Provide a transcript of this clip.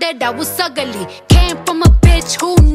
said I was ugly. Came from a bitch who